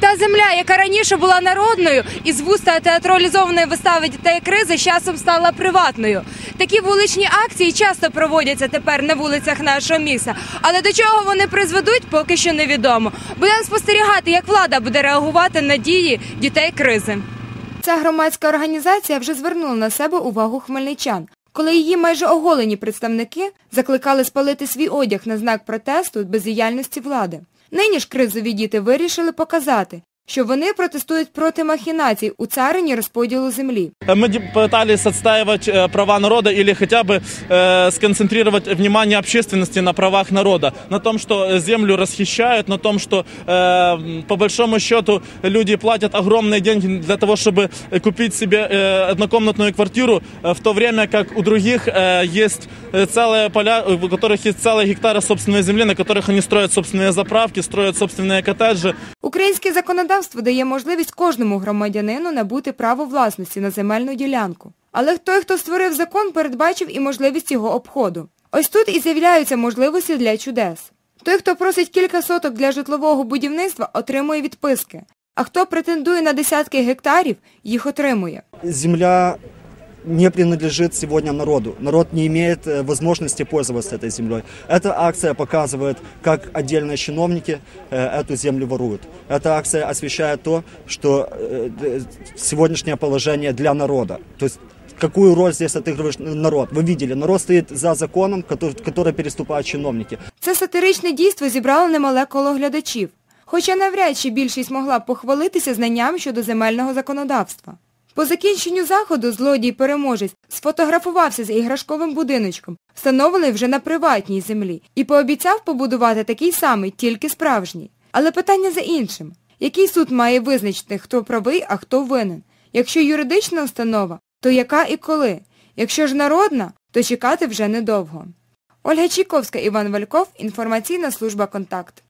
Та земля, яка раніше була народною, із вуста театралізованої вистави «Дітей кризи» з часом стала приватною. Такі вуличні акції часто проводяться тепер на вулицях нашого міста. Але до чого вони призведуть, поки що невідомо. Будемо спостерігати, як влада буде реагувати на дії «Дітей кризи». Ця громадська організація вже звернула на себе увагу хмельничан, коли її майже оголені представники закликали спалити свій одяг на знак протесту бездіяльності влади. Нині ж кризові діти вирішили показати, що вони протестують проти махінацій у царині розподілу землі. Ми намагалися відстоювати права народу або хоча б сконцентрувати увагу общественності на правах народу, на тому, що землю розхищають, на тому, що по большому счету люди платять огромные деньги для того, щоб купити собі однокомнатну квартиру, в то время как у других есть целые поля, у которых есть целые гектары собственной земли, на которых они строят собственные заправки, строят собственные коттеджи. Українське законодавство дає можливість кожному громадянину набути право власності на земельну ділянку. Але той, хто створив закон, передбачив і можливість його обходу. Ось тут і з'являються можливості для чудес. Той, хто просить кілька соток для житлового будівництва, отримує відписки. А хто претендує на десятки гектарів, їх отримує. Земля не принадлежит сегодня народу. Народ не имеет возможности пользоваться этой землей. Эта акция показывает, как отдельные чиновники эту землю воруют. Эта акция освещает то, что сегодняшнее положение для народа. То есть какую роль здесь отыгрывает народ. Ви видели, народ стоїть за законом, який переступають чиновники. Це сатиричне дійство зібрало немале коло глядачів. Хоча навряд чи більшість могла б похвалитися знанням щодо земельного законодавства. По закінченню заходу злодій-переможець сфотографувався з іграшковим будиночком, встановлений вже на приватній землі, і пообіцяв побудувати такий самий, тільки справжній. Але питання за іншим. Який суд має визначити, хто правий, а хто винен? Якщо юридична установа, то яка і коли? Якщо ж народна, то чекати вже недовго. Ольга Чайковська, Іван Вальков, інформаційна служба «Контакт».